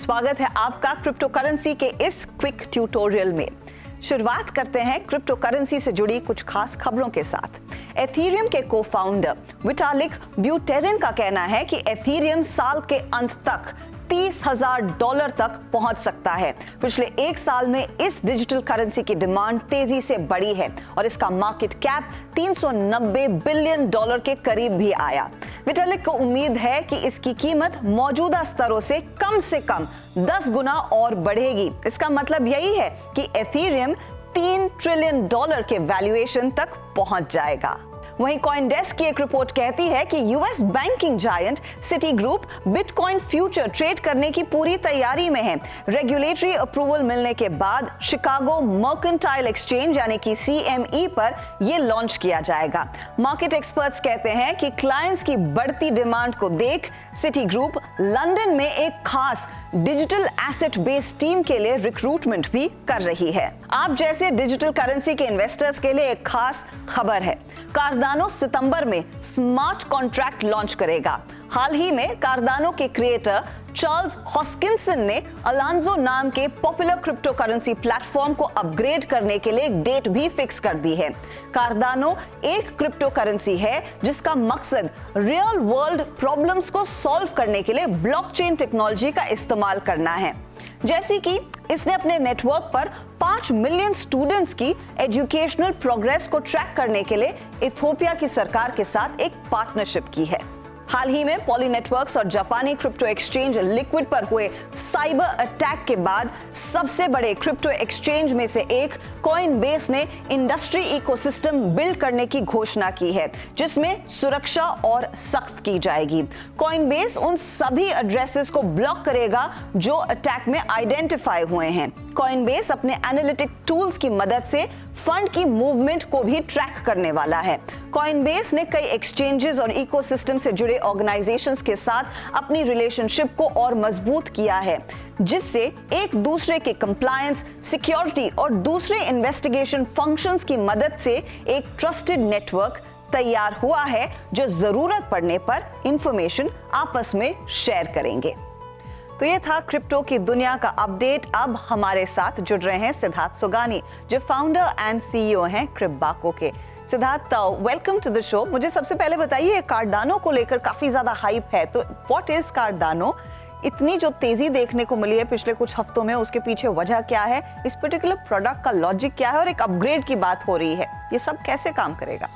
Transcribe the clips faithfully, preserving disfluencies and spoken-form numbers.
स्वागत है आपका क्रिप्टो करेंसी के इस क्विक ट्यूटोरियल में। शुरुआत करते हैं क्रिप्टो करेंसी से जुड़ी कुछ खास खबरों के साथ। एथीरियम के को-फाउंडर विटालिक ब्यूटेरिन का कहना है कि एथीरियम साल के अंत तक तीस हजार डॉलर तक पहुंच सकता है। पिछले एक साल में इस डिजिटल करेंसी की डिमांड तेजी से बढ़ी है और इसका मार्केट कैप तीन सौ नब्बे बिलियन डॉलर के करीब भी आया। विटालिक को उम्मीद है कि इसकी कीमत मौजूदा स्तरों से कम से कम दस गुना और बढ़ेगी। इसका मतलब यही है कि एथीरियम तीन ट्रिलियन डॉलर के वैल्यूएशन तक पहुंच जाएगा। वहीं कॉइनडेस्क की एक रिपोर्ट कहती है कि US banking giant Citi group bitcoin future trade करने की पूरी तैयारी में है। रेगुलेटरी अप्रूवल मिलने के बाद शिकागो मर्केंटाइल एक्सचेंज यानी कि सीएमई पर यह लॉन्च किया जाएगा। मार्केट एक्सपर्ट्स कहते हैं कि क्लाइंट्स की बढ़ती डिमांड को देख सिटी ग्रुप लंदन में एक खास डिजिटल एसेट बेस्ड टीम के लिए रिक्रूटमेंट भी कर रही है। आप जैसे डिजिटल करेंसी के इन्वेस्टर्स के लिए एक खास खबर है। कार्डानो सितंबर में स्मार्ट कॉन्ट्रैक्ट लॉन्च करेगा। हाल ही में कार्डानो के क्रिएटर चार्ल्स हॉस्किंसन ने अलांजो नाम के पॉपुलर क्रिप्टो करेंसी प्लेटफॉर्म को अपग्रेड करने के लिए एक डेट भी फिक्स कर दी है। कार्डानो एक क्रिप्टो करेंसी है जिसका मकसद रियल वर्ल्ड प्रॉब्लम्स को सॉल्व करने के लिए ब्लॉकचेन टेक्नोलॉजी का इस्तेमाल करना है। जैसे कि इसने अपने नेटवर्क पर पांच मिलियन स्टूडेंट्स की एजुकेशनल प्रोग्रेस को ट्रैक करने के लिए इथियोपिया की सरकार के साथ एक पार्टनरशिप की है। हाल ही में पॉली नेटवर्क्स और जापानी क्रिप्टो एक्सचेंज लिक्विड पर हुए साइबर अटैक के बाद सबसे बड़े क्रिप्टो एक्सचेंज में से एक कॉइनबेस ने इंडस्ट्री इकोसिस्टम बिल्ड करने की घोषणा की है जिसमें सुरक्षा और सख्त की जाएगी। कॉइनबेस उन सभी एड्रेसेस को ब्लॉक करेगा जो अटैक में आइडेंटिफाई हुए हैं। कॉइनबेस अपने एनालिटिक टूल्स की मदद से फंड की मूवमेंट को भी ट्रैक करने वाला है। कॉइनबेस ने कई एक्सचेंजेस और इकोसिस्टम से जुड़े ऑर्गेनाइजेशंस के साथ अपनी रिलेशनशिप को और मजबूत किया है जिससे एक दूसरे के कंप्लायंस, सिक्योरिटी और दूसरे इन्वेस्टिगेशन फंक्शंस की मदद से एक ट्रस्टेड नेटवर्क तैयार हुआ है जो जरूरत पड़ने पर इंफॉर्मेशन आपस में शेयर करेंगे। तो ये था क्रिप्टो की दुनिया का अपडेट। अब हमारे साथ जुड़ रहे हैं सिद्धार्थ सुगानी जो फाउंडर एंड सीईओ हैं क्रिप्बाको के। Siddharth, welcome to the show. मुझे सबसे पहले बताइए, कार्डानो को लेकर काफी ज्यादा हाइप है, तो व्हाट इज कार्डानो? इतनी जो तेजी देखने को मिली है पिछले कुछ हफ्तों में, उसके पीछे वजह क्या है? इस पर्टिकुलर प्रोडक्ट का लॉजिक क्या है? और एक अपग्रेड की बात हो रही है, ये सब कैसे काम करेगा?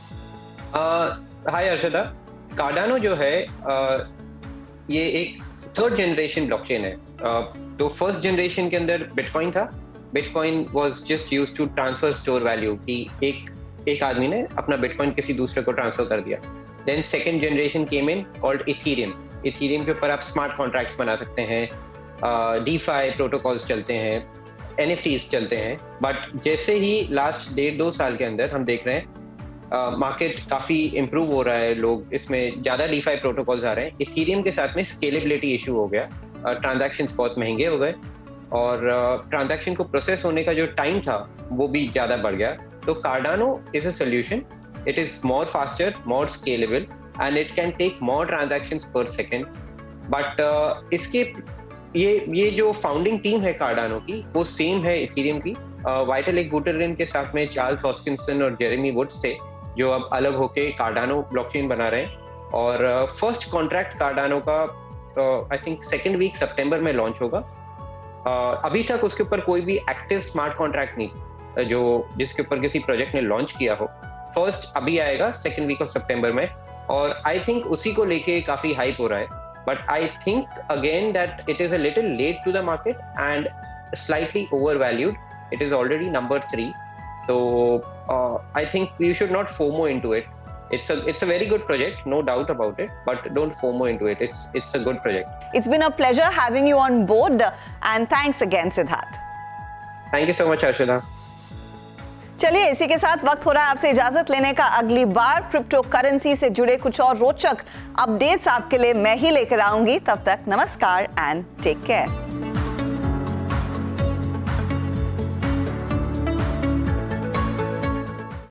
हाय अर्षदा, कार्डानो जो है uh, ये एक थर्ड जनरेशन ब्लॉकचेन है। uh, तो फर्स्ट जनरेशन के अंदर बिटकॉइन था। Bitcoin was just used to transfer store value, कि एक एक आदमी ने अपना बिटकॉइन किसी दूसरे को ट्रांसफर कर दिया। Then second generation came in called Ethereum. Ethereum के ऊपर आप स्मार्ट कॉन्ट्रैक्ट्स बना सकते हैं, डीफाई प्रोटोकॉल्स चलते हैं, एनएफटीज चलते हैं। बट जैसे ही लास्ट डेढ़ दो साल के अंदर हम देख रहे हैं मार्केट uh, काफी इंप्रूव हो रहा है, लोग इसमें ज्यादा डीफाई प्रोटोकॉल्स आ रहे हैं। इथेरियम के साथ में स्केलेबिलिटी इशू हो गया, ट्रांजैक्शंस uh, बहुत महंगे हो गए और ट्रांजैक्शन uh, को प्रोसेस होने का जो टाइम था वो भी ज्यादा बढ़ गया। तो Cardano is a solution. It is more faster, more scalable and it can take more transactions per second. But इसके ये ये जो फाउंडिंग टीम है कार्डानो की वो सेम है इथेरियम की। विटालिक ब्यूटेरिन के साथ में चार्ल्स हॉस्किंसन और जेरेमी वुड्स थे जो अब अलग होके कार्डानो ब्लॉकचेन बना रहे हैं। और फर्स्ट कॉन्ट्रैक्ट कार्डानो का आई थिंक सेकेंड वीक सितंबर में लॉन्च होगा। uh, अभी तक उसके ऊपर कोई भी एक्टिव स्मार्ट कॉन्ट्रैक्ट नहीं जो जिसके ऊपर किसी प्रोजेक्ट ने लॉन्च किया हो। फर्स्ट अभी आएगा सेकेंड वीक ऑफ सितंबर में और आई थिंक उसी को लेके काफी हाइप हो रहा है। But I think again that it is a little late to the market and slightly overvalued. It is already number three. So uh, I think you should not FOMO into it. It's a it's a very good project, no doubt about it. But don't FOMO into it. It's it's a good project. It's been a pleasure having you on board, and thanks again, Siddharth. Thank you so much, Arshada. चलिए, इसी के साथ वक्त हो रहा है आपसे इजाजत लेने का। अगली बार क्रिप्टो करेंसी से जुड़े कुछ और रोचक अपडेट्स आपके लिए मैं ही लेकर आऊंगी। तब तक नमस्कार एंड टेक केयर।